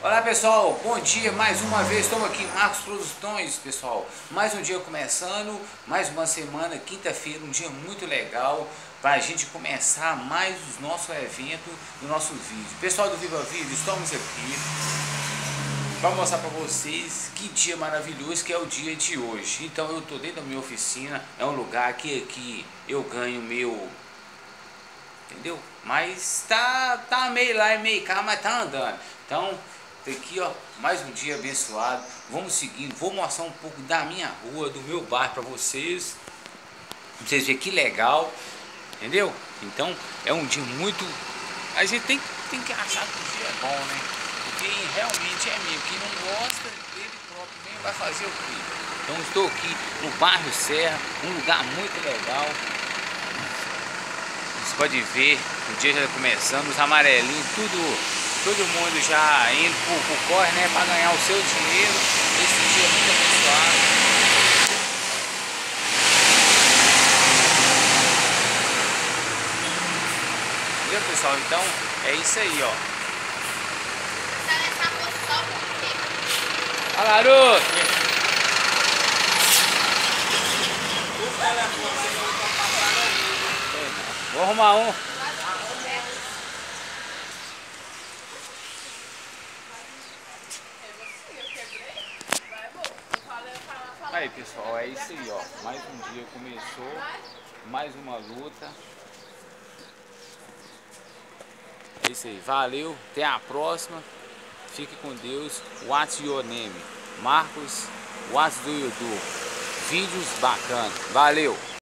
Olá pessoal, bom dia, mais uma vez estamos aqui em Marcos Produções, pessoal. Mais um dia começando, mais uma semana, quinta-feira, um dia muito legal para a gente começar mais o nosso evento, o nosso vídeo. Pessoal do Viva Vida, estamos aqui para mostrar para vocês que dia maravilhoso que é o dia de hoje. Então eu estou dentro da minha oficina, é um lugar que aqui eu ganho meu... Entendeu? Mas tá meio lá e meio cá, mas tá andando. Então, aqui ó, mais um dia abençoado. Vamos seguindo, vou mostrar um pouco da minha rua, do meu bairro para vocês. Pra vocês verem que legal, entendeu? Então, é um dia muito... A gente tem que achar que o dia é bom, né? Porque realmente é mesmo. Quem não gosta, dele próprio mesmo vai fazer o quê? Então, estou aqui no bairro Serra, um lugar muito legal. Você pode ver, o dia já está começando, os amarelinhos, todo mundo já indo pro corre, né, para ganhar o seu dinheiro. Esse dia é muito abençoado. Entendeu, pessoal? Então, é isso aí, ó. Olha lá, garoto! Vou arrumar um. Aí pessoal, é isso aí, ó. Mais um dia começou, mais uma luta. É isso aí, valeu, até a próxima. Fique com Deus. What's your name? Marcos, what's do you do? Vídeos bacanas. Valeu!